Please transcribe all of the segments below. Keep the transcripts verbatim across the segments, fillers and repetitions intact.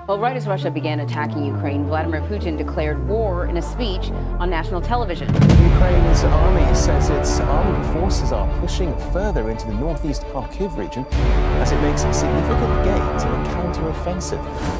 Well, right as Russia began attacking Ukraine, Vladimir Putin declared war in a speech on national television. Ukraine's army says its armed forces are pushing further into the northeast Kharkiv region as it makes significant gains in a counter-offensive.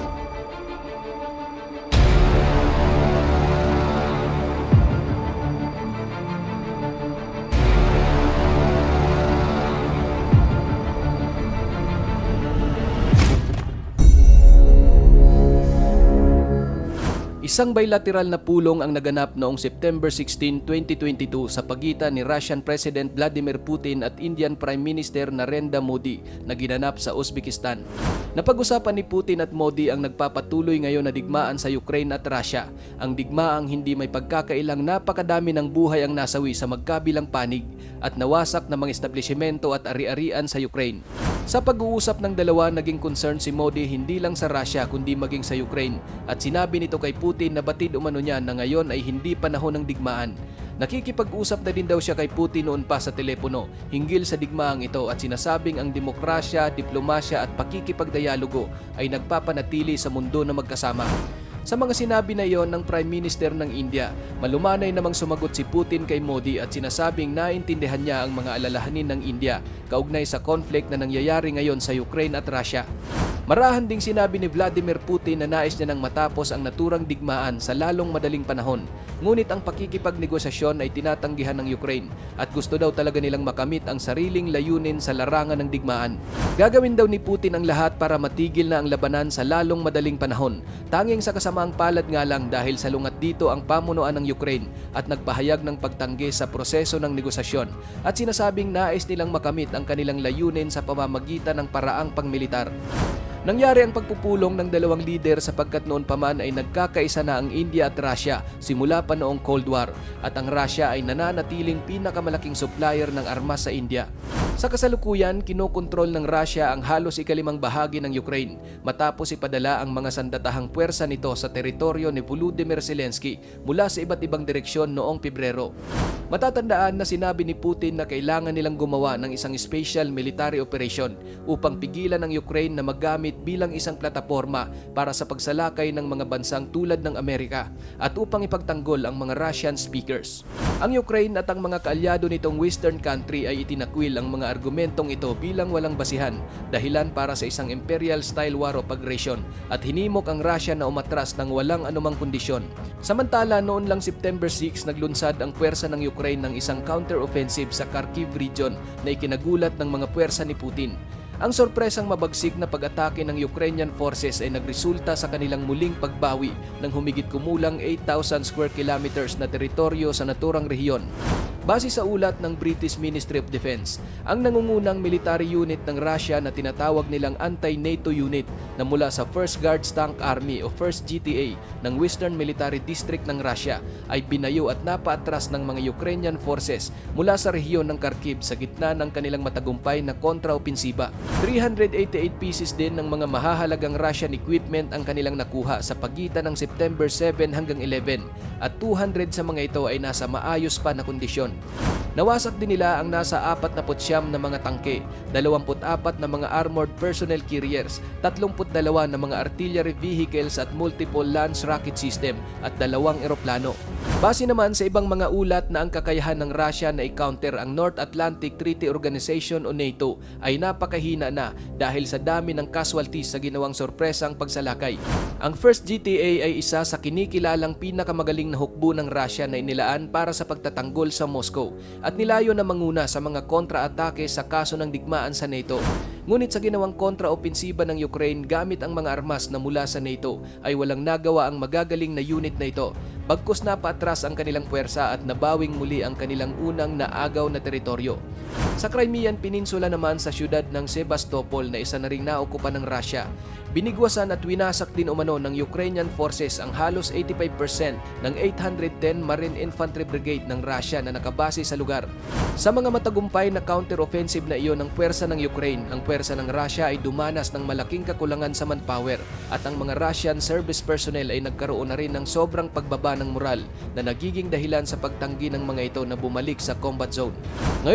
Isang bilateral na pulong ang naganap noong September sixteen, twenty twenty-two sa pagitan ni Russian President Vladimir Putin at Indian Prime Minister Narendra Modi na ginanap sa Uzbekistan. Napag-usapan ni Putin at Modi ang nagpapatuloy ngayon na digmaan sa Ukraine at Russia, ang digmaang hindi may pagkakailang napakadami ng buhay ang nasawi sa magkabilang panig at nawasak na mga establishmento at ari-arian sa Ukraine. Sa pag-uusap ng dalawa, naging concern si Modi hindi lang sa Russia kundi maging sa Ukraine at sinabi nito kay Putin na batid umano niya na ngayon ay hindi panahon ng digmaan. Nakikipag-usap na din daw siya kay Putin noon pa sa telepono hinggil sa digmaang ito at sinasabing ang demokrasya, diplomasya at pakikipagdialogo ay nagpapanatili sa mundo na magkasama. Sa mga sinabi na iyon ng Prime Minister ng India, malumanay namang sumagot si Putin kay Modi at sinasabing naintindihan niya ang mga alalahanin ng India kaugnay sa conflict na nangyayari ngayon sa Ukraine at Russia. Marahan ding sinabi ni Vladimir Putin na nais niya nang matapos ang naturang digmaan sa lalong madaling panahon. Ngunit ang pakikipagnegosasyon ay tinatanggihan ng Ukraine at gusto daw talaga nilang makamit ang sariling layunin sa larangan ng digmaan. Gagawin daw ni Putin ang lahat para matigil na ang labanan sa lalong madaling panahon. Tanging sa kasamaang palad nga lang dahil salungat dito ang pamunuan ng Ukraine at nagpahayag ng pagtanggi sa proseso ng negosasyon at sinasabing nais nilang makamit ang kanilang layunin sa pamamagitan ng paraang pangmilitar. Nangyari ang pagpupulong ng dalawang lider sapagkat noon pa man ay nagkakaisa na ang India at Russia simula pa noong Cold War at ang Russia ay nananatiling pinakamalaking supplier ng armas sa India. Sa kasalukuyan, kinokontrol ng Russia ang halos ikalimang bahagi ng Ukraine matapos ipadala ang mga sandatahang puwersa nito sa teritoryo ni Volodymyr Zelensky mula sa iba't ibang direksyon noong Pebrero. Matatandaan na sinabi ni Putin na kailangan nilang gumawa ng isang special military operation upang pigilan ang Ukraine na magamit bilang isang plataporma para sa pagsalakay ng mga bansang tulad ng Amerika at upang ipagtanggol ang mga Russian speakers. Ang Ukraine at ang mga kaalyado nitong Western country ay itinakwil ang mga argumentong ito bilang walang basihan, dahilan para sa isang imperial-style war of aggression at hinimok ang Russia na umatras ng walang anumang kondisyon. Samantala, noon lang September six, naglunsad ang puwersa ng Ukraine ng isang counter-offensive sa Kharkiv region na ikinagulat ng mga puwersa ni Putin. Ang sorpresang mabagsik na pag-atake ng Ukrainian forces ay nagresulta sa kanilang muling pagbawi ng humigit kumulang eight thousand square kilometers na teritoryo sa naturang rehiyon. Base sa ulat ng British Ministry of Defense, ang nangungunang military unit ng Russia na tinatawag nilang Anti-NATO Unit na mula sa First Guards Tank Army o First G T A ng Western Military District ng Russia ay binayo at napaatras ng mga Ukrainian forces mula sa rehiyon ng Kharkiv sa gitna ng kanilang matagumpay na kontraopensiba. three hundred eighty-eight pieces din ng mga mahahalagang Russian equipment ang kanilang nakuha sa pagitan ng September seven hanggang eleven at two hundred sa mga ito ay nasa maayos pa na kondisyon. Nawasak din nila ang nasa apat na siyam na mga tangke, dalawampu't apat na mga armored personnel carriers, tatlumpu't dalawa na mga artillery vehicles at multiple Lance rocket system at dalawang eroplano. Base naman sa ibang mga ulat na ang kakayahan ng Russia na i-counter ang North Atlantic Treaty Organization o NATO ay napakahina na dahil sa dami ng casualties sa ginawang sorpresang pagsalakay. Ang First G T A ay isa sa kinikilalang pinakamagaling na hukbo ng Russia na inilaan para sa pagtatanggol sa Moscow at nilayo na manguna sa mga kontra-atake sa kaso ng digmaan sa NATO. Ngunit sa ginawang kontra-opensiba ng Ukraine gamit ang mga armas na mula sa NATO ay walang nagawa ang magagaling na unit na ito. Bagkus napaatras ang kanilang puwersa at nabawing muli ang kanilang unang naagaw na teritoryo. Sa Crimean Peninsula naman sa siyudad ng Sebastopol na isa na ring naokupa ng Russia, binigwasan at winasak din umano ng Ukrainian forces ang halos eighty-five percent ng eight hundred ten Marine Infantry Brigade ng Russia na nakabase sa lugar. Sa mga matagumpay na counter-offensive na iyon ng puwersa ng Ukraine, ang puwersa ng Russia ay dumanas ng malaking kakulangan sa manpower at ang mga Russian service personnel ay nagkaroon na rin ng sobrang pagbaba ng moral na nagiging dahilan sa pagtanggi ng mga ito na bumalik sa combat zone. Ngayon mga kapatid,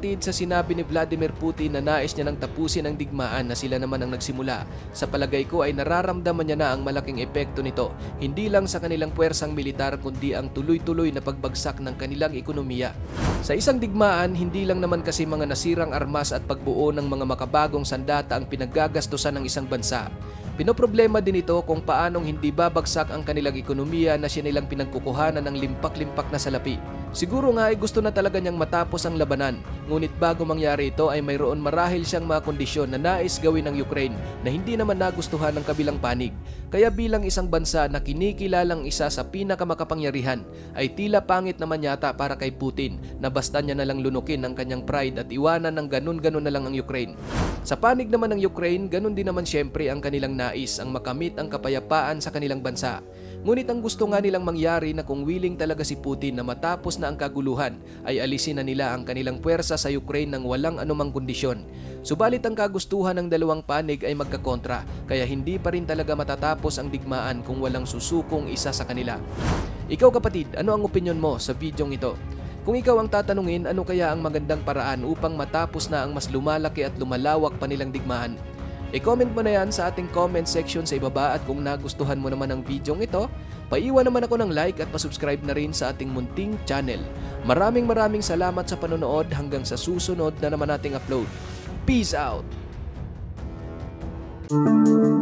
kapatid, sa sinabi ni Vladimir Putin na nais niya nang tapusin ang digmaan na sila naman ang nagsimula, sa palagay ko ay nararamdaman niya na ang malaking epekto nito, hindi lang sa kanilang puwersang militar kundi ang tuloy-tuloy na pagbagsak ng kanilang ekonomiya. Sa isang digmaan, hindi lang naman kasi mga nasirang armas at pagbuo ng mga makabagong sandata ang pinaggagastusan ng isang bansa. Pinoproblema din ito kung paanong hindi babagsak ang kanilang ekonomiya na siya nilang pinagkukuhanan ng limpak-limpak na salapi. Siguro nga ay gusto na talaga niyang matapos ang labanan, ngunit bago mangyari ito ay mayroon marahil siyang mga kondisyon na nais gawin ng Ukraine na hindi naman nagustuhan ng kabilang panig. Kaya bilang isang bansa na kinikilalang isa sa pinakamakapangyarihan, ay tila pangit naman yata para kay Putin na basta niya nalang lunukin ang kanyang pride at iwanan ng ganun-ganun na lang ang Ukraine. Sa panig naman ng Ukraine, ganun din naman syempre ang kanilang nais, ang makamit ang kapayapaan sa kanilang bansa. Ngunit ang gusto nga nilang mangyari na kung willing talaga si Putin na matapos na ang kaguluhan ay alisin na nila ang kanilang puwersa sa Ukraine ng walang anumang kondisyon. Subalit ang kagustuhan ng dalawang panig ay magkakontra, kaya hindi pa rin talaga matatapos ang digmaan kung walang susukong isa sa kanila. Ikaw kapatid, ano ang opinyon mo sa bidyong ito? Kung ikaw ang tatanungin, ano kaya ang magandang paraan upang matapos na ang mas lumalaki at lumalawak pa nilang digmaan? I-comment mo na yan sa ating comment section sa ibaba, at kung nagustuhan mo naman ang bidyong ito, paiwan naman ako ng like at pasubscribe na rin sa ating munting channel. Maraming maraming salamat sa panonood, hanggang sa susunod na naman nating upload. Peace out!